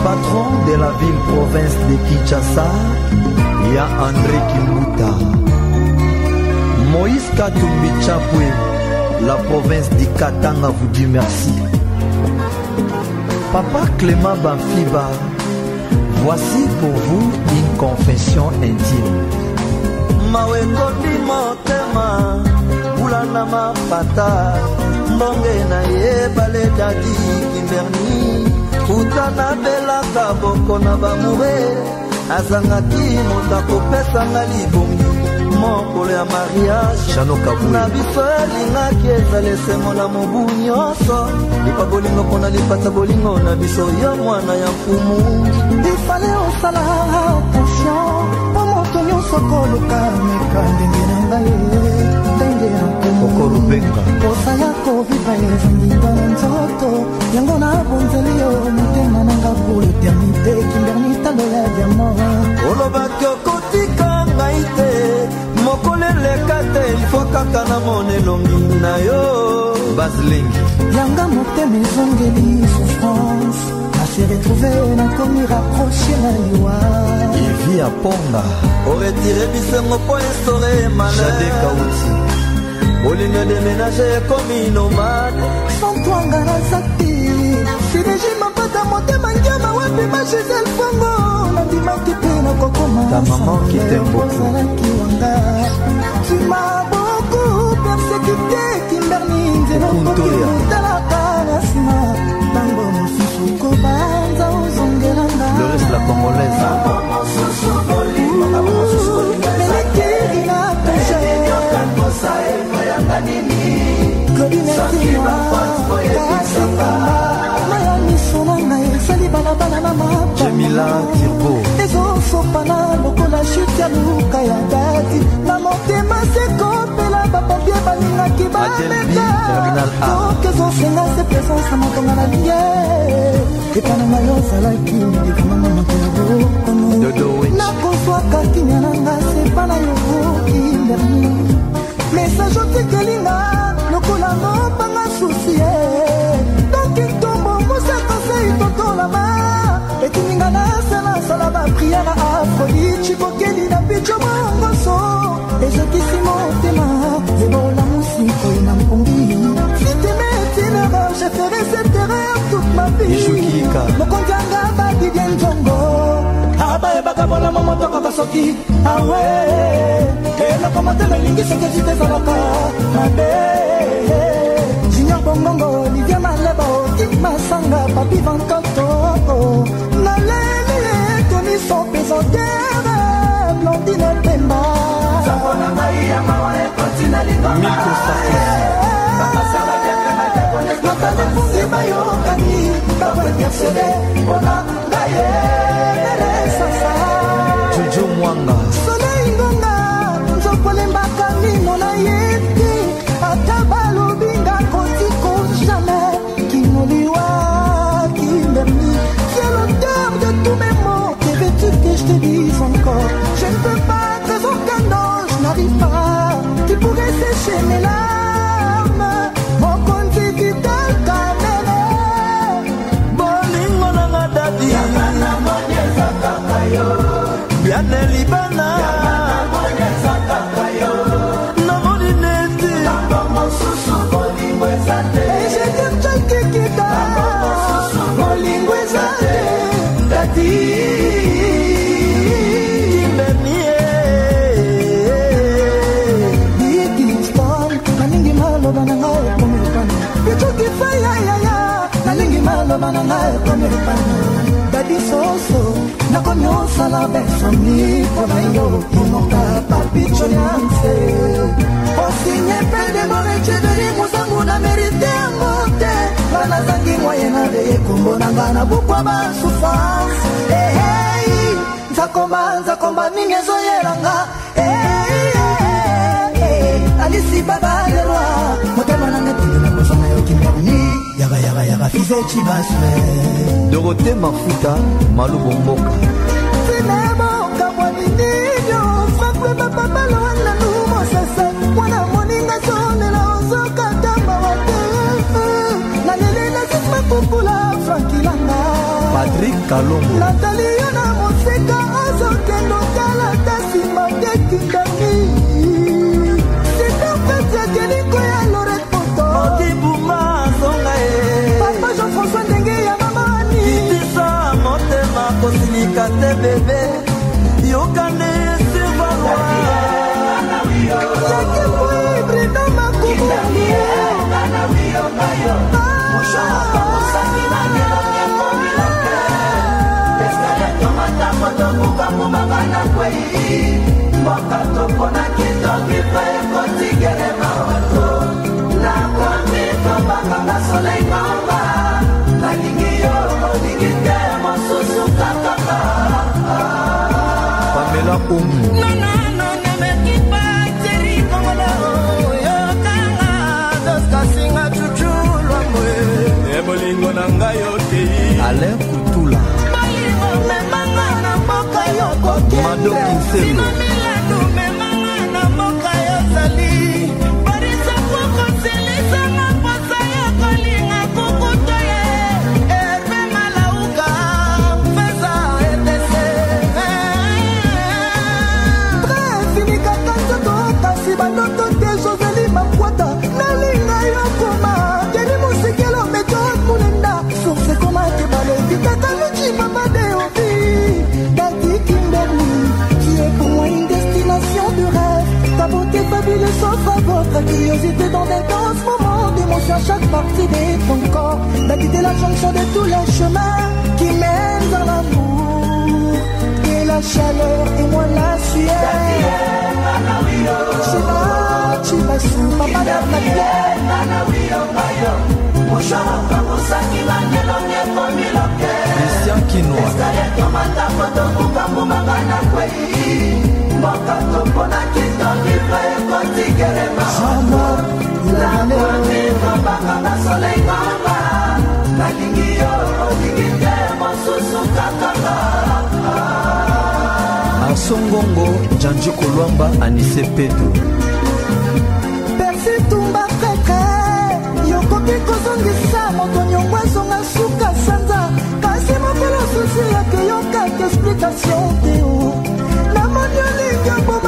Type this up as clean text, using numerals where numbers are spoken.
patron de la ville-province de Kinshasa, il y a André Kimbuta. Moïse Katumbi Chapwe, la province de Katanga vous dit merci. Papa Clément Banfiba, voici pour vous une confession intime. Mawe kondi motema, ulana mapata, mbonge na ye bale dadi Kimberni, utana bela kaboko na bamure, azangaki motako pesa na libongi. Mokolo ya mariage na biso elingaki ezalese mona mobu nyonso lipa bolingo mpona lipata bolingo na biso yo mwana ya mfumu ifale osala attention po moto nyonso koluka meka ndenge na ngai ndenge ya mfumu posa ya koviva ezanginga na nzoto yango na bonzeli yo motema nanga pour l'éternité Kimberni talo ya diamant olobaki okotika ngai te mokolele kate ilfo kaka na monelongi na yo Baslingi yanga motema ezongeli souffrance nase retrouvé nakomi rapproché na liwa ivi ya ponga oretire bisengo po esore malheur Jade Kauti olingo de ménage ekomi nomade santwanga na zaki sideji mapata motema ngiama wapi magisel fongo nandimaki pe na kokoma ta maman qui t'aime beaucoup. Tu m'as beaucoup persécuté Kimberni nzelo koki utalaka na sima tango mosusu kobanza ozongelanga le reste la congolaise melekiri na peche kodinetinoa kasika maya miso na ngai esali balabala na mapa Jemila Tirbo ezosopana lokola chute ya luka ya dati na motema sekopela bapapie balingaki bameka soki ezosenga se présence na motonga na lie epana na yo ozalaki ekamama moto ya bokono nakozwaka kimia na nga sepa na yo Kimberni message otekelinga lokola mopanga susi donki ntombo mosekosei totolama ekininga nasala bapriere a Aphrodite chibokeli na bicho mongoso ezokisi motema ebola mosiko na mpongi fitime itinéraire j'ai fait cette erreur toute ma vie mokonzi anga badidie nzongo abayebaka bolamo motokaka soki awe eloko motema elingi soki esite ezalaka mabe junior bongongo Olivier Maleba Otik Masanga Papi Vankanto naleli etoni son pesantere Blondine Pemba Zabona Maia Mawa Ekotina Lingoma Milko Sakis Bakasala Diakana Diakones Notale Fungiba Yokani Babwe Diaksede Bona Gaye Sasa Jojo Mwanga Soleil Ngonga Nzopole Mbakani Nona Yeti Atabalo Binga Kotiko Jamais Kinoliwa Kimberni c'est l'auteur de tous mes mots que veux-tu que je te dise encore je ne peux pas te aucun nom je n'arrive pas qui pourrait sécher mes larmes mon compte vital kamene bolingo nanga dadi yana monyeza kakayo yana libana yana monyeza kakayo na molineti tamba mosusu bolingo ezate et je t'aime chakikita tamba mosusu bolingo ezate dadi Kimberni Big Stone nalingi maloba na ngai komeripana bichoki faya yaya nalingi maloba na ngai komeripana dadi soso nakomi osala besami mpona yo imoka papicho nyanse osinye pende morechederi mosangu na merite yango te ngana zangi moye na veye kombo na nga na bukwa basouffrance nzakomba ningi ezoyelanga alisi babalerwa motema nanga tindela kozanga yo Kimberni yaga fize chibaswe Dorothée Mafuta Malubo Mboka Sineboka mwaninyo frappe bababalo wana numo sasa mwana moninga sonela ozoka tamba wate na lele na sisma pupula frankilanga Patrick Kalongo Natali yo na mosika ozokendo tala tasima tekindami sika peti akeliko ya Lorette Poto Odibuma zonga Papa Jean-François ndenge ya mamani Kitisa motema kosilika te bebe Yokane sivaloa Jacques Boy Brino Makubu Pamela Omu Alain Kutula Mado Kinselo sauf à votre curiosité dans d'intenses moments d'émotion à chaque partie de ton corps, d'habiter la jonction de tous les chemins qui mènent vers l'amour et la chaleur et moi la sueur. Chiba sou papa Christian Kinoa Asongongo Janji Kolwamba Anise Pedro Persi tumba keke yokoki kozongisa moto nyongo ezonga suka sanza kasi mokolo susi yake yoka explication te o namoni olingi